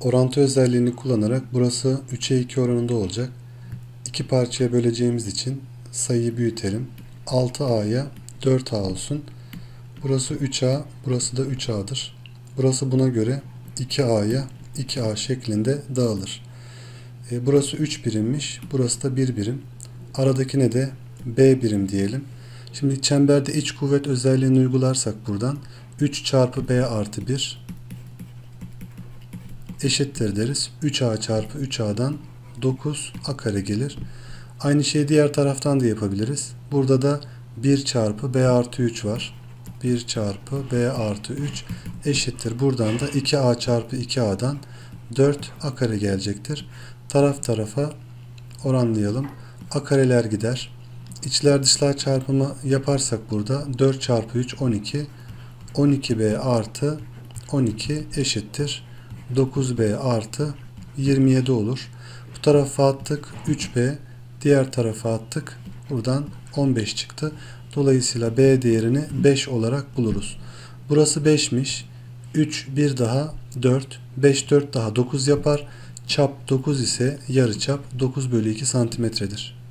Orantı özelliğini kullanarak burası 3'e 2 oranında olacak. İki parçaya böleceğimiz için sayıyı büyütelim. 6A'ya 4A olsun. Burası 3A, burası da 3A'dır. Burası buna göre 2A'ya 2A şeklinde dağılır. Burası 3 birimmiş, burası da 1 birim. Aradakine de B birim diyelim. Şimdi çemberde iç kuvvet özelliğini uygularsak buradan 3 çarpı B artı 1 eşittir deriz. 3A çarpı 3A'dan 9A kare gelir. Aynı şeyi diğer taraftan da yapabiliriz. Burada da 1 çarpı B artı 3 var. 1 çarpı B artı 3 eşittir. Buradan da 2A çarpı 2A'dan 4A kare gelecektir. Taraf tarafa oranlayalım. A kareler gider. İçler dışlar çarpımı yaparsak burada 4 çarpı 3 12. 12B artı 12 eşittir 9B artı 27 olur. Bu tarafa attık 3B, diğer tarafa attık. Buradan 15 çıktı. Dolayısıyla B değerini 5 olarak buluruz. Burası 5'miş. 3 bir daha 4. 5 4 daha 9 yapar. Çap 9 ise yarıçap 9 bölü 2 santimetredir.